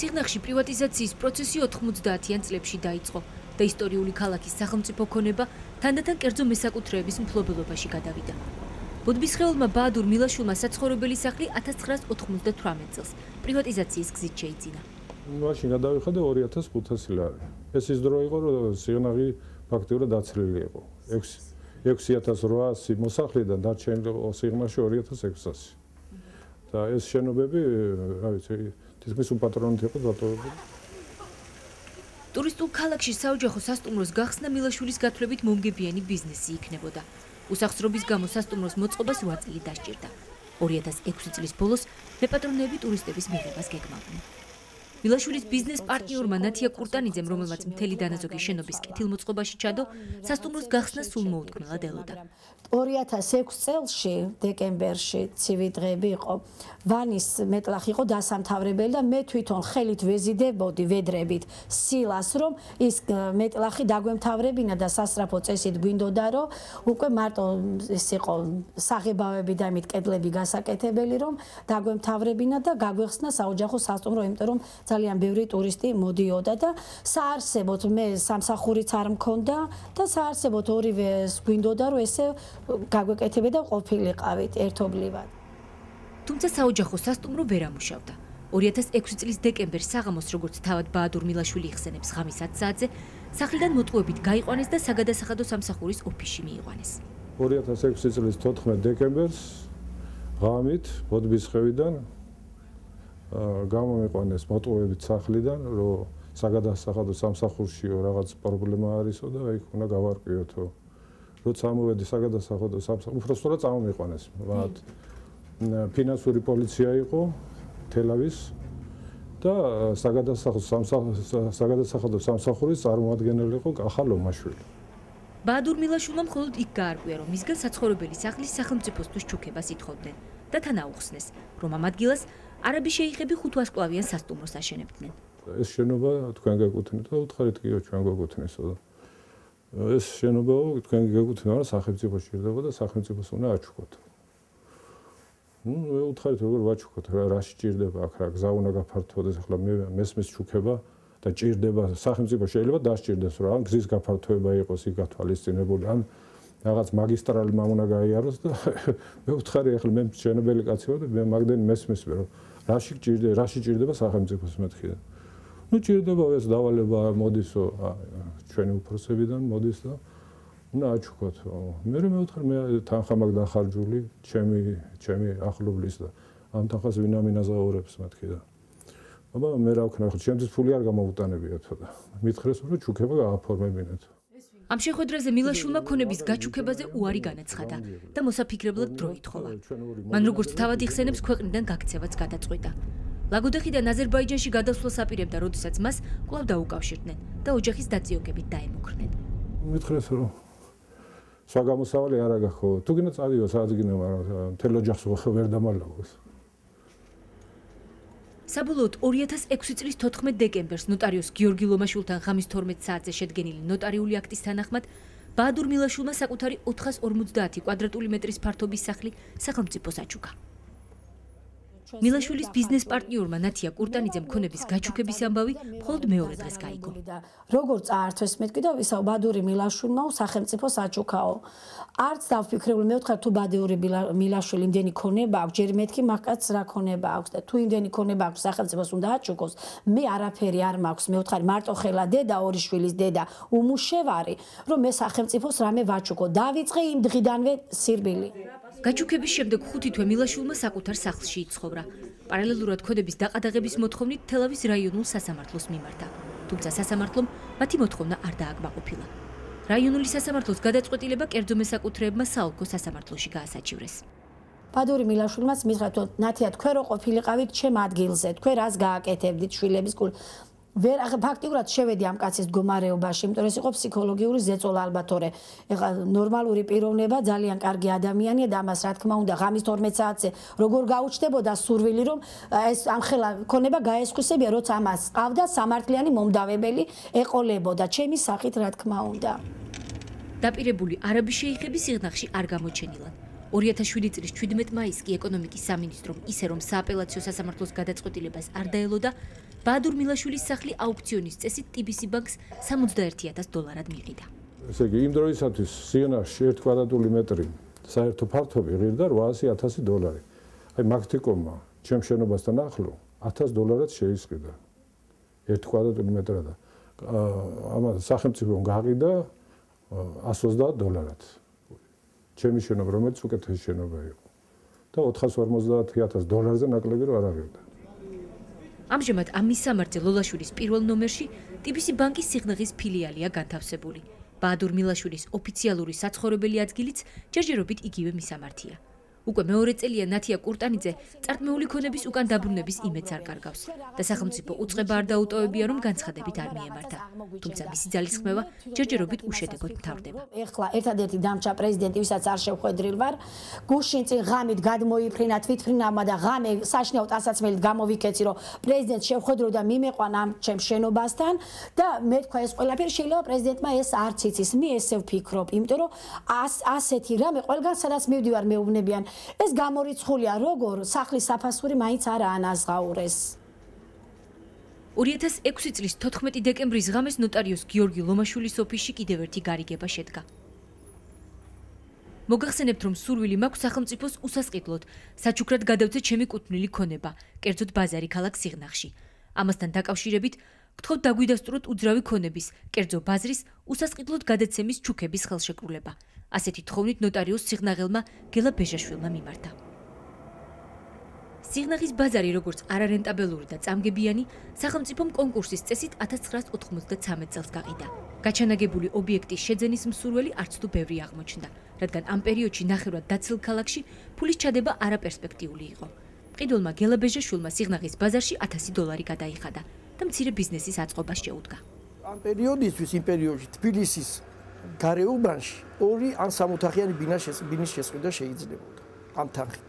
სიღნაღში პრივატიზაციის პროცესი 90-იან წლებში დაიწყო და ისტორიული ქალაქის სახელმწიფო ქონება თანდათან კერძო მესაკუთრეების მფლობელობაში გადავიდა. ბუდბისხეულმა ბაადურ მილაშვილმა საცხოვრებელი სახლი 1998 წელს პრივატიზაციის გზით შეიძინა. მაშინ გადავიხადე 2500 ლარი. ეს ის დრო იყო, რომ სიღნაღი ფაქტიურად დაცლილი იყო. 6800 მოსახლიდან დარჩენილი სიღნაღში 2600. და ეს შენობები, რა ვიცი, თითქმის უპატრონოდ იყო დატოვებული. ტურისტულ ქალაქში საოჯახო სასტუმროს გახსნა მილაშვილის გათვლებით მომგებიანი ბიზნესი იქნებოდა. უსახსრობის გამო სასტუმროს მოწყობას 8 წელი დასჭირდა. 2006 წლის ბოლოს მეპატრონეები ტურისტების მიღებას გეგმავდნენ. მილაშვილის ბიზნეს პარტნიორმა ნათია კურტანიძემ, რომელმაც მთელი დანაზოგი შენობის კეთილმოწყობაში ჩადო, სასტუმროს გახსნა სულ მოუთქმელად ელოდა. 2006 წელში, დეკემბერში, ცივი დღეები იყო, ვანის მეტლახი იყო დასამთავრებელი და მე თვითონ ხელით ვეზიდებოდი ვედრებით სილას, რომ ის მეტლახი დაგვემთავრებინა და სასწრაფო წესით გვინდოდა, რომ უკვე მარტო ეს იყო საღებავები და იმით კედლები გასაკეთებელი, რომ დაგვემთავრებინა და გაგვეხსნა საოჯახო სასტუმრო, იმიტომ რომ ძალიან ბევრი ტურისტი მოდიოდა და საარსებოდ მე სამსახურიც არ მქონდა და საარსებოდ ორივე გვინდოდა, რომ ესე გაგვეკეთებოდა და ყოფილიყავით ერთობლივად. თუმცა საოჯახო სასტუმრო ვერ ამუშავდა. 2006 წლის დეკემბერს საღამოს, როგორც თავად ბაადურ მილაშვილი იხსენებს, ღამის 10 საათზე სახლიდან მოტყუებით გაიყვანეს და საგადასახადო სამსახურის ოფისში მიიყვანეს. 2006 წლის 14 დეკემბერს ღამით ბოდბისხევიდან გამომიყვანეს მოტყუებით სახლიდან, რომ საგადასახადო სამსახურშიო რაღაც პრობლემა არისო და იქ უნდა გავარკვიოთო. როცა ამოვედი საგადასახადო სამსახურში, უბრალოდ წამომიყვანეს. მათ ფინანსური პოლიცია იყო თელავის და საგადასახადო სამსახურის წარმომადგენელი იყო კახა ლომაშვილი. ბაადურ მილაშვილმა მხოლოდ იქ გაარკვია, რომ მისგან საცხოვრებელი სახლის სახელმწიფოსთვის ჩუქებას ითხოვდნენ და თან აუხსნეს, რომ ამ ადგილას არაბი შეიხები 5 ვარსკვლავიან სასტუმროს აშენებდნენ. ეს შენობა თქვენ გეკუთვნით და უთხარით კიო ჩვენ გეკუთვნისო და ეს შენობა თქვენ გეკუთვნა, რომ სახელმწიფო სჭირდება და სახელმწიფოს უნდა აჩუქოთ. მე უთხარით როგორ ვაჩუქოთ, რა სჭირდება აქ, რა გზა უნდა გაფართოვდეს, ახლა მე მესმის ჩუქება და ჭირდება სახელმწიფო შეიძლება დასჭირდეს, რომ ან გზის გაფართოება იყოს იქ გათვალისწინებული, ან რაღაც მაგისტრალი უნდა გაიაროს და მე უთხარი ახლა მე მშენებელი კაცი ვარ და მე მაგდენი მესმის რომ რაში ჭირდება სახელმწიფოს მეთქი და ნუ ჭირდება ეს დავალება მოდისო ჩვენი უფროსებიდან მოდის და უნდა აჩუქოთ. მე უთხარი მე თანხა მაგ დახარჯული ჩემი ახლობლის და ამ თანხას ვინ ამინაზაურებს მეთქი და აბა მე რა ვქნა, ხო ჩემთვის ფული არ გამოუტანებიათო და მითხრეს რომ ჩუქება გააფორმებინეთ. ამ შეხვედრაზე მილაშვილმა ქონების გაჩუქებაზე უარი განაცხადა და მოსაფიქრებლად დრო ითხოვა. მან როგორც თავად იხსენებს, ქვეყნიდან გაქცევაც გადაწყვიტა. ლაგოდეხიდან აზერბაიჯანში გადასვლას აპირებდა, როდესაც მას კვლავ დაუკავშირდნენ და ოჯახის დაწიოკებით დაემუქრნენ. მითხრეს რომ სხვა გამოსავალი არ აგახო. თუ გინდა წავიდო სადაც გინდა, მაგრამ მთელ ოჯახს ვერ დამალავოს. საბოლოოდ 2006 წლის 14 დეკემბერს ნოტარიუს გიორგი ლომაშვილთან ღამის 12 საათზე შედგენილი ნოტარიული აქტის თანახმად ბაადურ მილაშვილმა საკუთარი 450 კვადრატული მეტრის ფართობის სახლი სახელმწიფოს აჩუქა. მილაშვილის ბიზნეს პარტნიორმა ნათია კურტანიძემ ქონების გაჩუქების ამბავი მხოლოდ მეორე დღეს გაიგო. როგორ წაართვეს მეთქი და ვისა ბადური მილაშვილმა სახელმწიფოს აჩუქაო. არც დავფიქრებული მე ვთხარ თუ ბადური მილაშვილი იმდენი ქონება აქვს, ჯერ მეთქი მაგაც რა ქონება აქვს და თუ იმდენი ქონება აქვს სახელმწიფოს უნდა აჩუქოს. მე არაფერი არ მაქვს, მე ვთხარ მარტო ხელა დედა, ორი შვილის დედა, უმუშევარი, რომ მე სახელმწიფოს რამე ვაჩუქო. დავიწყე იმ დღიდანვე სირბილი. გაჩუქების შემდეგ 5 თვე მილაშვილმა საკუთარ სახლში იცხოვრა. პარალელურად ქონების დაყადაღების მოთხოვნით თელავის რაიონულ სასამართლოს მიმართა. თუმცა სასამართლომ მათი მოთხოვნა არ დააკმაყოფილა. რაიონული სასამართლოს გადაწყვეტილება კერძო მესაკუთრეებმა საოლქო სასამართლოში გაასაჩივრეს. ბადური მილაშვილმაც მითხრა, ნათია, თქვენ რო ყოფილიყავით ჩემ ადგილზე, თქვენ რას გააკეთებდით შვილების კულ ვერ ფაქტიურად შევედი ამ კაცის მდგომარეობაში, იმიტომ რომ ეს იყო ფსიქოლოგიური ზეწოლა ალბათ, თორე ეხლა ნორმალური პიროვნება, ძალიან კარგი ადამიანია და ამას რა თქმა უნდა ღამის 12 საათზე როგორ გაუჩნდებოდა სურვილი, რომ ეს ამხელა ქონება გაესხვისებია, როცა ამას ყავდა სამართლიანი მომდავებელი ეყოლებოდა ჩემი სახით რა თქმა უნდა. დაპირებული არაბი შეიხები სიღნაღში არ გამოჩენილან. 2007 წლის 17 მაისს კი ეკონომიკის სამინისტრომ ისე რომ სააპელაციო სასამართლოს გადაწყვეტილებას არ დაელოდა, ბაადურ მილაშვილის სახლი აუქციონის წესით TBC ბანკს $61,000 მიყიდა. ესე იგი, იმ დროისათვის სიღნაღში 1 კვადრატული მეტრი საერთო ფართობი ღირდა $800,000. აი მაგთიკომმა ჩემ შენობასთან ახლო $1,000 შეისყიდა 1 კვადრატული მეტრა და ამას სახელმწიფომ გაყიდა $130. ჩემი შენობა, რომელიც უკეთესი შენობა იყო და $450,000-ზე ნაკლები რო არ აღებდა. ამჟამად ამ მისამართზე ლოლაშვილის პირველ ნომერში TBC ბანკის სიღნაღის ფილიალია განთავსებული. ბაადურ მილაშვილის ოფიციალური საცხოვრებელი ადგილიც ჯერჯერობით იგივე მისამართია. უკვე მეორე წელია ნათია კურტანიძე წარქმეული ქონების უკან დაბრუნების იმედს არ კარგავს და სახელმწიფო უწყება არ დაუტოვებია, რომ განცხადებით არ მიემართა. თუმცა მისი ძალისხმევა ჯერჯერობით უშედეგოდ მთავრდება. ეხლა ერთადერთი დამჭა პრეზიდენტი, ვისაც არ შევხვედრილ ვარ, გუშინ წინ ღამით გადმოიფრინა თვითფრინავმა და ღამე საშინაო ტანსაცმელით გამოვიქეცი, რომ პრეზიდენტ შევხვედრო და მიმეყვან ამ ჩემ შენობასთან და მე თქვა ეს ყველაფერი შეიძლება პრეზიდენტმა ეს არც იცის. მე ესე ვფიქრობ, იმიტომ რომ ასეთი რამე ყველგან სადაც მივდივარ მეუბნებიან ეს გამორიცხულია, როგორ სახლის საფასური მაინც არ ანაზღაურეს. 2006 წლის 14 დეკემბრის ღამეს ნოტარიუს გიორგი ლომაშვილის ოფისში კიდევ ერთი გარიგება შედგა. მოგახსენებთ, რომ სურვილი მაქვს სახელმწიფოს უსასყიდლოდ საჩუქრად გადავწე ჩემი კუთვნილი ქონება, კერძოდ ბაზარი ქალაქ სიღნაღში. ამასთან დაკავშირებით გთხოვთ დაგვიდასტუროთ უძრავი ქონების, კერძო ბაზრის უსასყიდლოდ გადაცემის ჩუქების ხელშეკრულება. ასეთი თხოვნით ნოტარიუს სიღნაღელმა გელა ბეჟაშვილმა მიმართა. სიღნაღის ბაზარი, როგორც არარენტაბელური და წამგებიანი, სახელმწიფომ კონკურსის წესით 1993 წელს გაყიდა. გაჩანაგებული ობიექტის შეძენის მსურველი არც თუ ბევრი აღმოჩნდა, რადგან ამ პერიოდში ნახევრად დაცილ ქალაქში ფულის ჩადება არაპერსპექტიული იყო. მყიდველმა გელა ბეჟაშვილმა სიღნაღის ბაზარში $100 გადაიხადა და მცირე ბიზნესის აწყობა შეუდგა. ამ პერიოდისთვის იმ პერიოდში თბილისის გარეუბანში 2 ან 3 ოთახიანი ბინის შესყიდვა შეიძლებოდა ამ თანხით.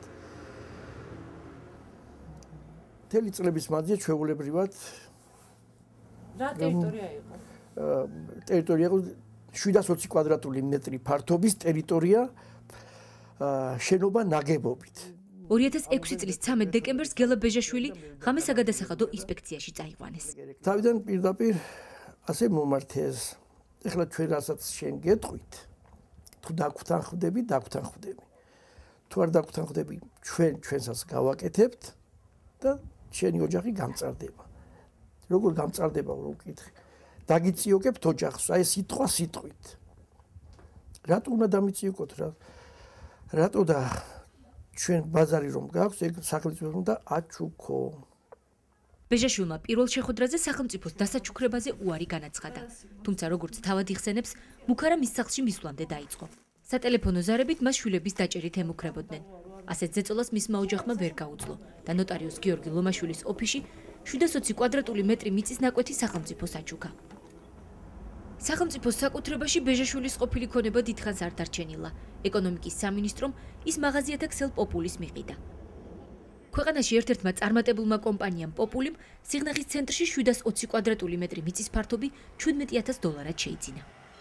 მთელი წლების მანძილზე ჩვეულებრივად რა ტერიტორია იყო? ტერიტორია იყო 720 კვადრატული მეტრი ფართობის ტერიტორია შენობა ნაგებობით. 2006 წლის 13 დეკემბერს გელა ბეჟაშვილი ღამე საგადასახადო ინსპექციაში წაიყვანეს. თავიდან პირდაპირ ასე მომართეს. ეხლა ჩვენ რასაც შენ გეტყვით, თუ დაგვთანხმდები, დაგვთანხმდები. თუ არ დაგვთანხმდები, ჩვენსაც გავაკეთებთ და შენი ოჯახი გამწარდება. როგორ გამწარდება, რო ვკითხე. დაგიწიოკებთ ოჯახს, აი სიტყვა სიტყვით. რატო უნდა დამიწიოკოთ რა? რატო და ჩვენ ბაზარი რომ გაქვს, ეგ სახელმწიფო უნდა აჩუქო. ბეჟაშვილმა პირველ შეხვედრაზე სახელმწიფოს დასაჩუქრებაზე უარი განაცხადა. თუმცა როგორც თავად იხსენებს, მუქარა მის სახლში მისვლამდე დაიწყო. სატელეფონო ზარებით მას შვილების დაჭერით ემუქრებოდნენ. ასეთ ზეწოლას მისმა ოჯახმა ვერ გაუძლო და ნოტარიუს გიორგი ლომაშვილის ოფისში 720 კვადრატული მეტრი მიწის ნაკვეთი სახელმწიფოს აჩუქა. სახელმწიფოს საკუთრებაში ბეჟაშვილის ყოფილი ქონება დიდხანს არ დარჩენილა. ეკონომიკის სამინისტრომ ის მაღაზიათა ქსელ პოპულის მიყიდა. ქვეყანაში ერთ-ერთმა წარმატებულმა კომპანიამ პოპულიმ სიღნაღის ცენტრში 720 კვადრატული მეტრი მიწის ფართობი $17,000 შეიძინა.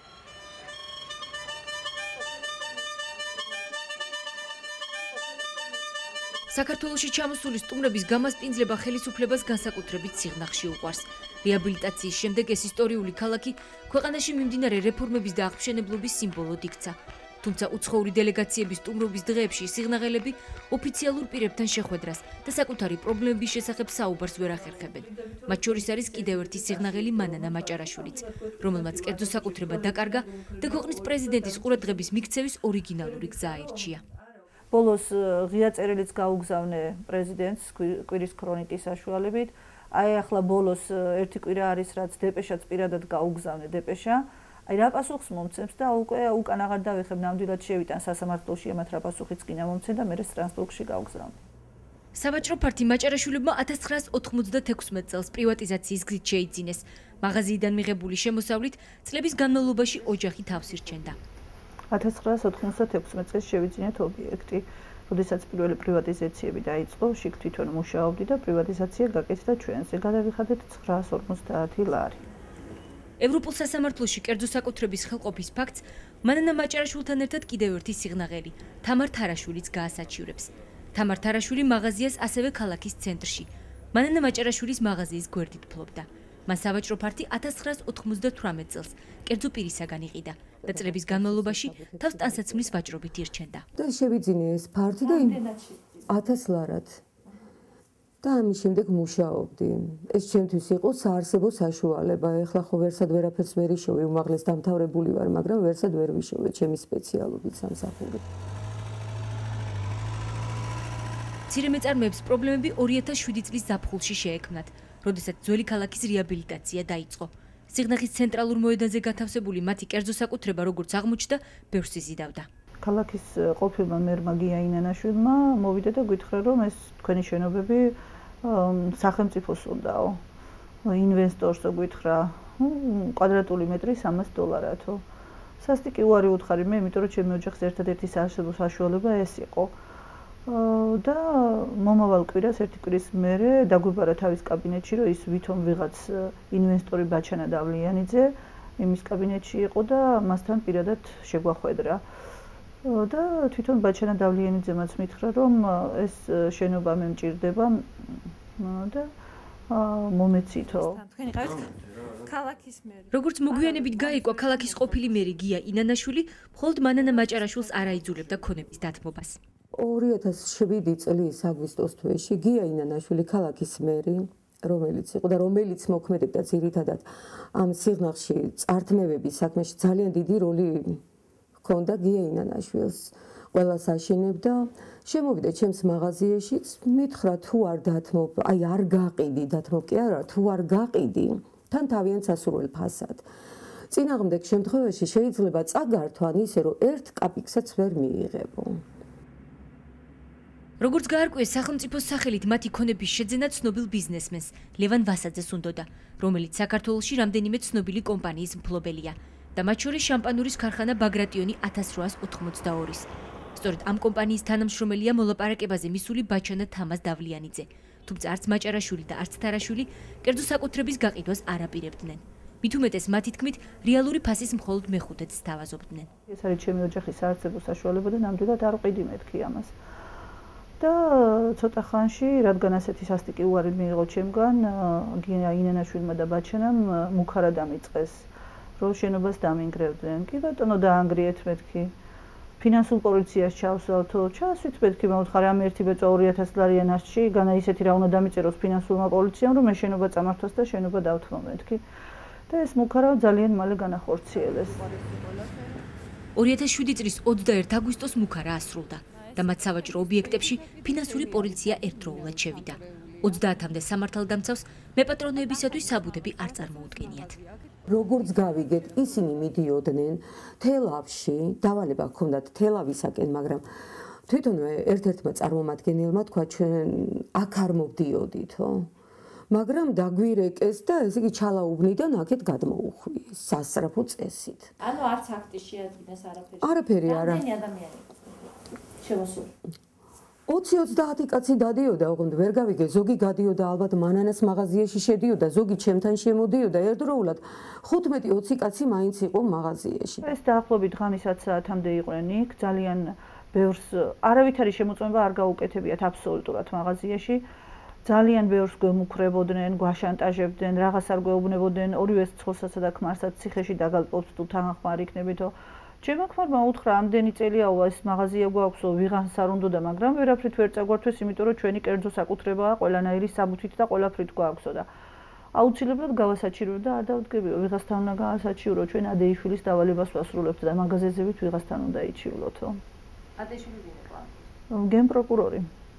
საქართველოში ჩამოსული სტუმრების გამასპინძლება ხელისუფლებას განსაკუთრებით სიღნაღში უყვარს. რეაბილიტაციის შემდეგ ეს ისტორიული ქალაქი ქვეყანაში მიმდინარე რეფორმების და აღმშენებლობის სიმბოლოდ იქცა. თუმცა უცხოური დელეგაციების სტუმრობის დღეებში სიღნაღელები ოფიციალურ პირებთან შეხვედრას და საკუთარი პრობლემების შესახებ საუბარს ვერ ახერხებენ. მათ შორის არის კიდევ ერთი სიღნაღელი მანანა მაჭარაშვილიც, რომელმაც კერძო საკუთრება დაკარგა და ქვეყნის პრეზიდენტის ყურადღების მიქცევის ორიგინალური გზა აირჩია. ბოლოს ღია წერილიც გაუგზავნე პრეზიდენტს კვირის ქრონიკის საშუალებით. აი ახლა ბოლოს ერთი კვირა არის, რაც დეპეშაც პირადად გაუგზავნე დეპეშა. აი რა პასუხს მომცემს და უკვე უკან აღარ დავეხებ, ნამდვილად შევიტან სასამართლოში, ამათ რა პასუხიც კიდე მომცემ და მე სტრასბურგში გავგზავნე. სავაჭრო ფართი მაჭარაშვილებმა 1996 წელს პრივატიზაციის გზით შეიძინეს. მაღაზიიდან მიღებული შემოსავლით წლების განმავლობაში ოჯახი თავს ირჩენდა. 1996 წელს შევიძინეთ ობიექტი, როდესაც პირველი პრივატიზაციები დაიწყო, შიგ თვითონ მუშაობდი და პრივატიზაცია გაკეთდა ჩვენზე. გადავიხადეთ 950 ლარი. ევროპულ სასამართლოში კერძო საკუთრების ხელყოფის ფაქტს მანანა მაჭარაშვილთან ერთად კიდევ ერთი სიღნაღელი, თამარ თარაშვილიც გაასაჩივრებს. თამარ თარაშვილი მაღაზიას ასევე ქალაქის ცენტრში, მანანა მაჭარაშვილის მაღაზიის გვერდით ფლობდა. მან სავაჭრო ფართი 1998 წელს კერძო პირისაგან იყიდა და წლების განმავლობაში თავს ტანსაცმლის ვაჭრობით ირჩენდა. და შევიძინე ეს ფართი და 1000 ლარად. და ამის შემდეგ მუშაობდი. ეს ჩემთვის იყო საარსებო საშუალება. ეხლა ხო ვერსად ვერაფერს ვერ იშოვე, უმაღლეს დამთავრებული ვარ, მაგრამ ვერსად ვერ ვიშოვე ჩემი სპეციალობით სამსახური. მცირე მეწარმეებს პრობლემები 2007 წლის ზაფხულში შეექმნათ, როდესაც ძველი ქალაქის რეაბილიტაცია დაიწყო. სიღნაღის ცენტრალურ მოედანზე გათავსებული მათი კერძო საკუთრება, როგორც აღმოჩნდა, ბევრს იზიდავდა. ქალაქის ყოფილმა მერმა გია ინანაშვილმა მოვიდა და გითხრა, რომ ეს თქვენი შენობები სახელმწიფოს უნდაო. ინვესტორს გითხრა, კვადრატული მეტრი $300-ათო. სასტიკი უარი უთხარი მე, იმიტომ რომ ჩემი ოჯახის ერთადერთი საარსებო საშუალება ეს იყო. და მომავალ კვირას ერთი კვირის მერე დაგვიბარა თავის კაბინეტში, რომ ის ვითომ ვიღაც ინვესტორი ბაჩანა დავლიანიძე იმის კაბინეტში იყო და მასთან პირადად შეგვახვედრა. და თვითონ ბაჩანა დავლიანიძემაც მითხრა, რომ ეს შენობა მე მჭირდება და მომეცითო. თქვენი ყავით ქალაქის მერი. როგორც მოგვიანებით გაიგო, ქალაქის ყოფილი მერი გია ინანაშვილი მხოლოდ მანანა მაჭარაშვილს არ აიძულებდა ქონების დათმობას. 2007 წლის აგვისტოს თვეში გია ინანაშვილი ქალაქის მერი, რომელიც იყო და რომელიც მოქმედებდა ძირითადად ამ სიღნაღში წართმევების საქმეში ძალიან დიდი როლი ჰქონდა გია ინანაშვილს. ყველას აშენებდა, შემოვიდა ჩემს მაღაზიაშიც, მითხრა თუ არ დათმობ, აი არ გაყიდი, დათმობ კი არა, თუ არ გაყიდი, თან თავიანთ სასურველ ფასად. წინააღმდეგ შემთხვევაში შეიძლება წაგართვან ისე, რომ ერთ კაპიკსაც ვერ მიიღებო. როგორც გაარკვიეს, სახელმწიფოს სახელით მათი ქონების შეძენა ცნობილ ბიზნესმენს ლევან ვასაძეს უნდოდა, რომელიც საქართველოში რამდენიმე ცნობილი კომპანიის მფლობელია და მათ შორის შამპანურის ქარხანა ბაგრატიონი 1882-ის. სწორედ ამ კომპანიის თანამშრომელია მოლაპარაკებაზე მისული ბაჩანა თამაზ დავლიანიძე, თუმცა არც მაჭარაშვილი და არც თარაშვილი კერძო საკუთრების გაყიდვას არ აპირებდნენ. მით უმეტეს მათი თქმით, რეალური ფასის მხოლოდ მეხუთედს სთავაზობდნენ. ეს არის ჩემი ოჯახის საარსებო საშუალება და ნამდვილად არ ვყიდი მეთქი ამას. და ცოტა ხანში, რადგან ასეთი სასტიკი უარი მიიღო ჩემგან, გია ინანაშვილმა და ბაჩანამ მუქარა დამიწყეს, რომ შენობას დამინგრევდნენ. კი ბატონო, დაანგრიეთ მეთქი. ფინანსურ პოლიციაში ჩავსვათო, ჩასვით მეთქი, მოვთხარი ამ ერთი ბეწვა 2000 ლარიან ასში, განა ისეთი რა უნდა დამიწეროს ფინანსურმა პოლიციამ, რომ მე შენობა წამართვას და შენობა დავთმო მეთქი. და ეს მუქარა ძალიან მალე განახორციელეს. 2007 წლის 21 აგვისტოს მუქარა ასრულდა. და მათ სავაჭრო ობიექტებში ფინანსური პოლიცია ერთდროულად შევიდა. 30-მდე სამართალდამცავს მეპატრონეებისათვის საბუთები არ წარმოუდგენიათ. როგორც გავიგეთ, ისინი მიდიოდნენ თელავში, დავალება ჰქონდათ თელავისაკენ, მაგრამ თვითონვე ერთ-ერთმა წარმომადგენელმა თქვა, ჩვენ აქ არ მოვდიოდითო. მაგრამ დაგვირეკეს და ესე იგი ჩალაუბნიდან აქეთ გადმოუხვიეს სასწრაფო წესით. ანუ არც აქტი შეადგინეს არაფერი. არაფერი არა. რამდენი ადამიანი შემოსული? 20-30 კაცი დადიოდა, ოღონდ ვერ გავიგე, ზოგი გადიოდა ალბათ მანანას მაღაზიაში შედიოდა, ზოგი ჩემთან შემოდიოდა, ერთდროულად 15-20 კაცი მაინც იყო მაღაზიაში. ეს დაახლოებით ღამის 10 საათამდე იყვნენ იქ, ძალიან ბევრს არავითარი შემოწმება არ გაუკეთებიათ აბსოლუტურად მაღაზიაში. ძალიან ბევრს გვემუქრებოდნენ, გვაშანტაჟებდნენ, რაღაც არ გვეუბნებოდნენ, ორივე ცხოსასა და ქმარსაც ციხეში დაგალპოთ თუ თანახმარ იქნებითო. ჩემო ქმარმა უთხრა, ამდენი წელიაო ეს მაღაზია გვაქვსო, ვიღანს არ უნდოდა, მაგრამ ვერაფრით ვერ წაგვართვეს, იმიტომ რომ ჩვენი კერძო საკუთრებაა ყველანაირი საბუთით და ყველაფრით გვაქვსო და აუცილებლად გავასაჩირო და არ დავდგებიო, ვიღასთან უნდა გავასაჩირო, ჩვენ ადეიშვილის დავალებას ვასრულებთ და მაღაზიაზებით ვიღასთან უნდა იჩივლოთო. ადეიშვილი ვინ იყო? გენპროკურორი.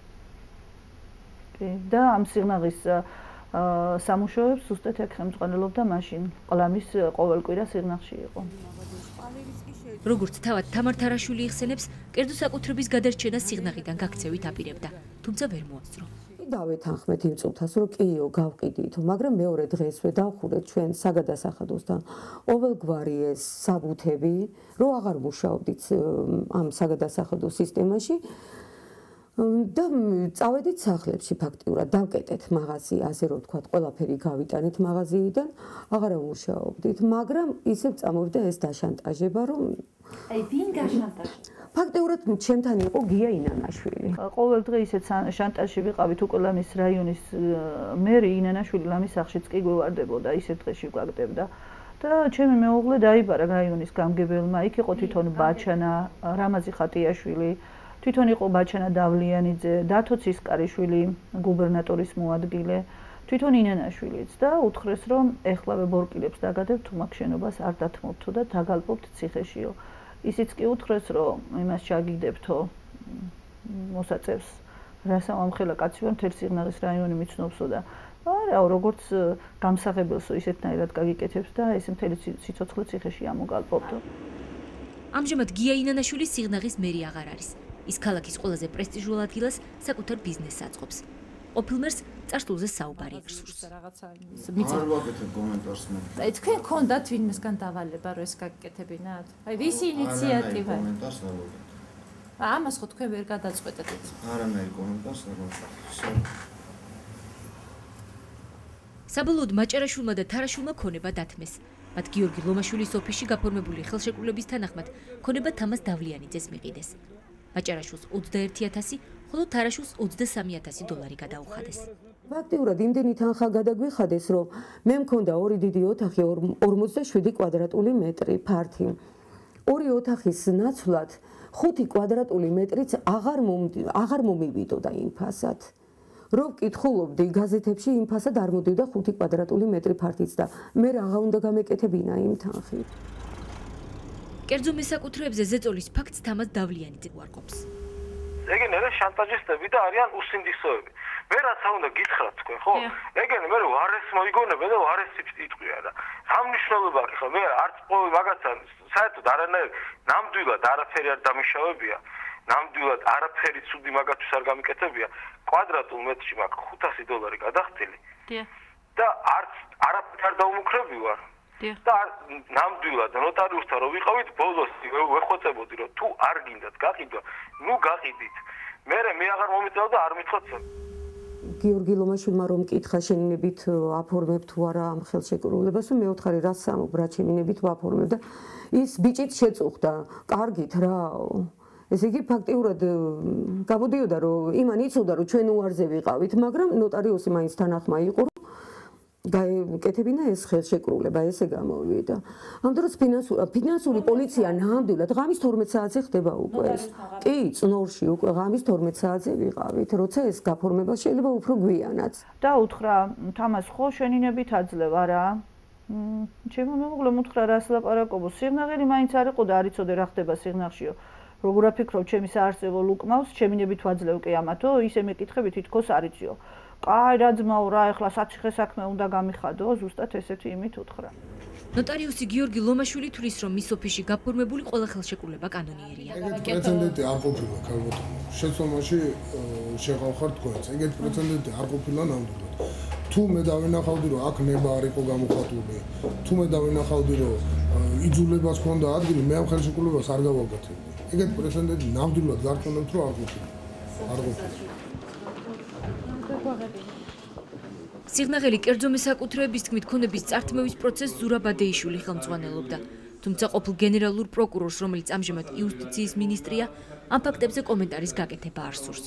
და ამ სიღნაღის სამუშაოებს ზუსტად აქ ხელმძღვანელობდა მაშინ ყლამის ყოველ კვირა სიღნაღში იყო. როგორც თავად თამარ თარაშვილი იხსენებს, კერძო საკუთრების გადარჩენა სიღნაღიდან გაქცევით აპირებდა, თუმცა ვერ მოასწრო. დავეთანხმეთ იმ წუთას, რომ კიო გავყიდითო, მაგრამ მეორე დღესვე დავხურეთ ჩვენ საგადასახადოსთან ყოველგვარი ეს საბუთები, რომ აღარ მუშაობდით ამ საგადასახადო სისტემაში. და წავედით სახლებში ფაქტიურად დავკეტეთ მაღაზია, ასე რომ ვთქვათ, ყველაფერი გავიტანეთ მაღაზიიდან, აღარა ვმუშაობდით, მაგრამ ისევ წამოვიდა ეს დაშანტაჟება, რომ აი ვინ გაშანტაჟდა? ფაქტიურად ჩემთან იყო გია ინანაშვილი. ყოველ დღე ისეთ შანტაჟში ვიყავით უკვე ლამის რაიონის მერი ინანაშვილი ლამის სახლშიც კი გვევარდებოდა, ისეთ დღეში გვაგდებდა. და ჩემი მეუღლე დაიბარა რაიონის გამგებელმა, იქ იყო თვითონ ბაჩანა რამაზი ხატიაშვილი, თვითონ იყო ბაჩანა დავლიანიძე, დათო ცისკარიშვილი, გუბერნატორის მოადგილე, თვითონ ინანაშვილიც და უთხრეს რომ ეხლავე ბორკილებს დაგადებთ თუ მაგ შენობას არ დათმობთო და დაგალპობთ ციხეშიო. ისიც კი უთხრეს რომ იმას ჩაგიგდებთო მოსაწევს რასამამხელა კაცი ვარ მთელ სიღნაღის რაიონი მიცნობსო და არაო როგორც გამსაღებელსო ისეთნაირად გაგიკეთებს და ეს მთელი სიცოცხლე ციხეში ამოგალპობდო. ამჟამად გია ინანაშვილი სიღნაღის მერი აღარ არის. ის ქალაქის ყველაზე პრესტიჟულ ადგილას საკუთარ ბიზნესს აწყობს. ყოფილმერს წარსულზე საუბარი აქვს. რაღაცა იმის არ ვაკეთებ კომენტარს მე. აი თქვენ გქონდათ ვინმესგან დავალება რომ ეს გაგიკეთებინათ? აი ვისი ინიციატივა? კომენტარს არ ვაკეთებ. ამას ხო თქვენ ვერ გადაწყვეტეთ? არანაირ კომენტარს არ ვაკეთებ. საბოლოოდ მაჭარაშვილმა და თარაშვილმა ქონება დათმეს. მათ გიორგი ლომაშვილის ოფისში გაფორმებული ხელშეკრულების თანახმად ქონება თამაზ დავლიანიძეს მიყიდეს. მაჭარაშვილს 21.000, ხოლო თარაშვილს 23.000 დოლარი გადაუხადეს. ფაქტიურად იმდენი თანხა გადაგვიხადეს, რომ მე მქონდა ორი დიდი ოთახი 47 კვადრატული მეტრი ფართი. ორი ოთახის ნაცვლად 5 კვადრატული მეტრიც აღარ მომივიდოდა იმ ფასად. რომ ვკითხულობდი გაზეთებში იმ ფასად არ მოდიოდა 5 კვადრატული მეტრი ფართიც და მე რაღა უნდა გამეკეთებინა იმ თანხით. კერძო მესაკუთრეებზე ზეწოლის ფაქტს თამაზ დავლიანიძე უარყოფს. ეგენი რა შანტაჟისტები და არიან უსინდისოები. მე რაც უნდა გითხრათ თქვენ, ხო? ეგენი მე ვარეს მოიგონებენ და ვარესი იტყვია და რა მნიშვნელობა აქვს ხო? მე არც ყოველ მაგაცა საერთოდ არანაირ ნამდვილად არაფერი არ დამიშავებია. ნამდვილად არაფერი ცუდი მაგათვის არ გამიკეთებია. კვადრატულ მეტრში მაგ 500 დოლარი გადახდილი. და არც არაფერი არ დაუმუქრები ვარ. და ნამდვილად ნოტარიუსთან რო ვიყავით ბოლოს ვეხოცებოდი რომ თუ არ გინდათ გაყიდვა, ნუ გაყიდით. მე აღარ მომიწევ და არ მithოცებ. გიორგი ლომაშვილმა რომ მკითხა შემინებით აფორმებ თუ არა ამ ხელშეკრულებას, მე ვთხარი რა სამობ რა შემინებით ვაფორმებ და ის ბიჭით შეწუხდა. კარგით რაო. ესე იგი ფაქტიურად გამოდიოდა რომ იმან იცოდა რომ ჩვენ უარზე ვიყავით, მაგრამ ნოტარიუსი მაინც თანახმა იყო რომ გაეკეთებინა ეს ხელშეკრულება, ესე გამოვიდა. ამ დროს ფინანსური პოლიცია ნამდვილად ღამის 12 საათზე ხდება უკვე ეს. კი, წნორში უკვე ღამის 12 საათზე ვიყავით, როცა ეს გაფორმება შეიძლება უფრო გვიანაც. და უთხრა, თამას ხო შენინებით აძლევ არა? ჩემო მეუღლე უთხრა რას ლაპარაკობო, სიღნაღელი მაინც არ იყო და არ იცოდე რა ხდება სიღნაღშიო. როგორ აფიქრობ, ჩემი საარსებო ლუკმავს, შემინებით ვაძლევ კი ამათო, ისე მეკითხები თითქოს არ იციო. კაი რა ძმაო რა, ეხლა საჩხე საქმე უნდა გამიხადო, ზუსტად ესეთი იმით უთხრა. ნოტარიუსი გიორგი ლომაშვილი თვლის, რომ მის ოფისში გაფორმებული ყველა ხელშეკრულება კანონიერია. ეგეთ პრეცედენტი არ ყოფილა ქალბატონო. შეცდომაში შეყავხარ თქვენს. ეგეთ პრეცედენტი არ ყოფილა ნამდვილად. თუ მე დავინახავდი რომ აქ ნება არ იყო გამოხატული, თუ მე დავინახავდი რომ იძულებას ჰქონდა ადგილი, მე ამ ხელშეკრულებას არ გავაკეთებდი. ეგეთ პრეცედენტი ნამდვილად გართმევთ რომ არ ყოფილა. არ ყოფილა. სიღნაღელი კერძო მესაკუთრეების თქმით ქონების წართმევის პროცესს ზურაბ ადეიშვილი ხელმძღვანელობდა. თუმცა ყოფილ გენერალურ პროკურორს, რომელიც ამჟამად იუსტიციის მინისტრია, ამ ფაქტებზე კომენტარის გაკეთება არ სურს.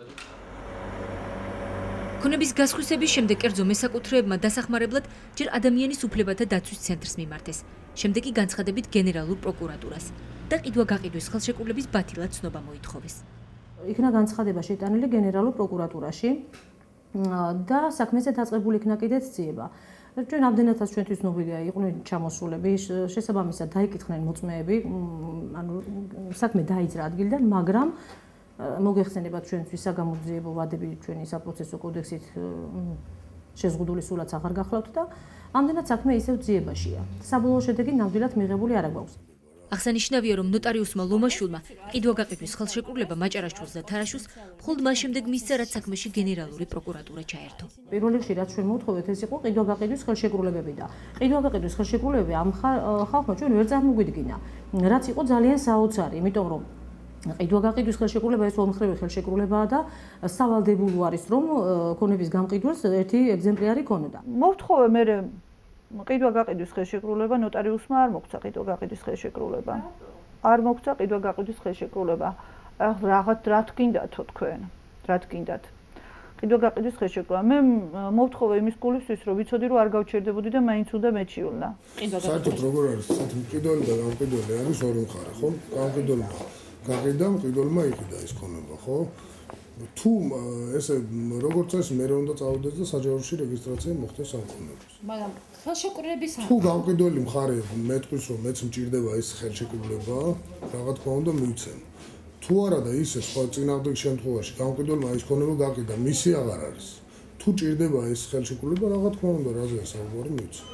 ქონების გასხვისების შემდეგ კერძო მესაკუთრეებმა დასახმარებლად ჯერ ადამიანის უფლებათა დაცვის ცენტრს მიმართეს, შემდეგ კი განცხადებით გენერალურ პროკურატურას და ყიდვა-გაყიდვის ხელშეკრულების ბათილად ცნობა მოითხოვეს. იქნა განცხადება შეტანილი გენერალურ პროკურატურაში და საქმეზე დაწყებული იქნა კიდეც ძიება. ჩვენ ამდენადაც ჩვენთვის ცნობილია იყვნენ ჩამოსულები, შესაბამისად დაიკითხნენ მოწმეები, ანუ საქმე დაიძრა ადგილიდან, მაგრამ მოგეხსენებათ ჩვენთვის საგამოძიებო ვადები ჩვენი საპროცესო კოდექსით შეზღუდული სულაც აღარ გახლავთ და ამდენად საქმე ისევ ძიებაშია. საბოლოო შედეგი ნამდვილად მიღებული არ აქვს. აღსანიშნავია, რომ ნოტარიუსმა ლომაშვილმა ყიდვა-გაყიდვის ხელშეკრულება მაჭარაშვილს და თარაშვილს მხოლოდ მას შემდეგ მისცა, რაც საქმეში გენერალური პროკურატურა ჩაერთო. პირველ რიგში რაც ჩვენ მოვთხოვეთ, ეს იყო ყიდვა-გაყიდვის ხელშეკრულებები და ყიდვა-გაყიდვის ხელშეკრულებები ამ ხალხმა ჩვენ ვერ წარმოგვიდგინა, რაც იყო ძალიან საოცარი, იმიტომ რომ ყიდვა-გაყიდვის ხელშეკრულება ეს ორმხრივი ხელშეკრულებაა და სავალდებულო არის, რომ ქონების გამყიდვას ერთი ეგზემპლიარი ქონოდა. მოვთხოვე მე ყიდვა-გაყიდვის ხელშეკრულება, ნოტარიუსმა არ მოგცა ყიდვა-გაყიდვის ხელშეკრულება. არ მოგცა ყიდვა-გაყიდვის ხელშეკრულება. რაღაც რა თქინდათო თქვენ, რა თქინდათ. ყიდვა-გაყიდვის ხელშეკრულება. მე მოვთხოვე იმის გულისთვის, რომ ვიცოდი, რომ არ გავჩერდებოდი და მაინც უნდა მეჩიულნა. საერთოდ როგორ არის? მყიდველი და გამყიდველი არის ორი მხარე, ხო? გამყიდველმა გაყიდა, მყიდველმა იყიდა ის ქონება, ხო? თუ ესე როგორც ეს მე უნდა წავიდეს და საჯაროში რეგისტრაცია მოხდეს ამ ქონებას. მაგრამ ხელშეკრულების თუ გამყიდველი მხარე მეტყვის რომ მეც მჭირდება ეს ხელშეკრულება, რა თქმა უნდა მივცემ. თუ არა და ისე სხვა წინააღმდეგ შემთხვევაში გამყიდველმა ის ქონება გაყიდა, მისი აღარ არის. თუ ჭირდება ეს ხელშეკრულება, რა თქმა უნდა, რაზეა საუბარი მივცემ.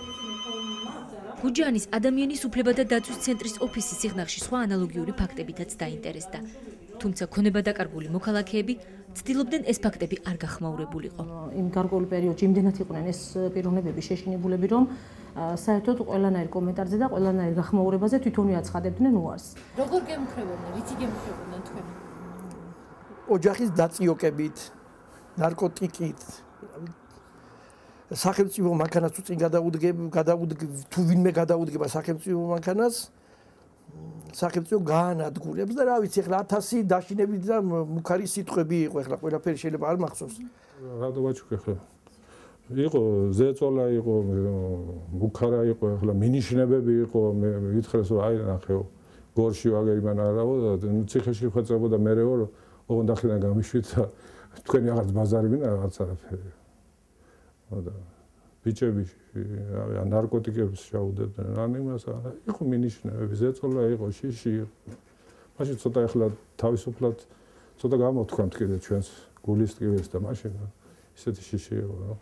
გუჯანის ადამიანის უფლებათა დაცვის ცენტრის ოფისი სიღნაღში სხვა ანალოგიური ფაქტებითაც დაინტერესდა. თუმცა ქონება დაკარგული მოქალაქეები ცდილობდნენ ეს ფაქტები არ გახმაურებულიყო. იმ გარკვეულ პერიოდში იმდენად იყვნენ ეს პიროვნებები შეშინებულები, რომ საერთოდ ყველანაირ კომენტარზე და ყველანაირ გახმაურებაზე თვითონვე აცხადებდნენ უარს. როგორ გემხრებოდნენ, ვიცი გემხრებოდნენ თქვენ? ოჯახის დაწიოკებით, ნარკოტიკით, სახელმწიფო მანქანას თუ წინ თუ ვინმე გადაუდგება სახელმწიფო მანქანას, სახელმწიფო გაანადგურებს და რა ვიცი, ახლა 1000 დაშინებით და მუქარი სიტყვები იყო, ახლა ყველაფერი შეიძლება არ მახსოვს. რატო ვაჩუქე ხე? იყო ზეწოლა, იყო მუქარა, იყო ახლა მინიშნებები იყო, მე ვითხრეს რომ აი ნახეო, გორში ვაგე იმან არავო და ციხეში ხვეწებოდა მერეო, ოღონდ ახლიდან გამიშვით და თქვენი აღარც ბაზარი ვინ აღარც არაფერი. და ბიჭები ნარკოტიკებს შაუდებდნენ, ან იმას იყო მინიშნებები, ზეწოლა იყო, შიში იყო. მაშინ ცოტა ახლა თავისუფლად ცოტა გამოთქვამთ კიდე ჩვენს გულის ტკივილს და მაშინ ისეთი შიში იყო რა.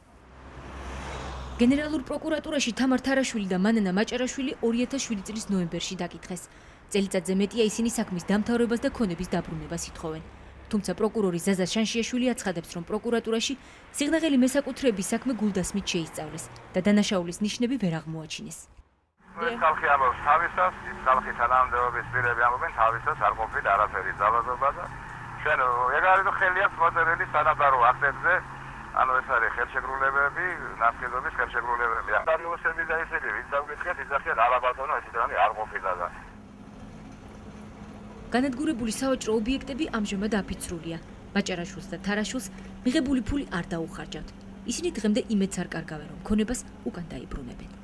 გენერალურ პროკურატურაში თამარ თარაშვილი და მანანა მაჭარაშვილი 2007 წლის ნოემბერში დაკითხეს. წელიწადზე მეტია ისინი საქმის დამთავრებას და ქონების დაბრუნებას ითხოვენ. თუმცა პროკურორი ზაზა შანშიაშვილი აცხადებს, რომ პროკურატურაში სიღნაღელი მესაკუთრეების საქმე გულდასმით შეისწავლეს და დანაშაულის ნიშნები ვერ აღმოაჩინეს. ეს ხალხი ამბობს თავისას, ის ხალხი თანამდებობის პირები ამბობენ თავისას, არ ყოფილა არაფერი ძალადობა და ჩვენ ეგ არის რომ ხელი აქვს მოწერილი სანადარო აქტებზე, ანუ ეს არის ხელშეკრულებები, ნასყიდობის ხელშეკრულებები. დარიოსები და ისინი ვინც დაგვიწყეს, იძახიან არაბატონო ეს ისინი არ ყოფილა და განადგურებული სავაჭრო ობიექტები ამჟამად აფიცრულია. მაჭარაშვილს და თარაშვილს მიღებული ფული არ დაუხარჯავთ. ისინი დღემდე იმედს არ კარგავენ, რომ ქონებას უკან დაიბრუნებენ.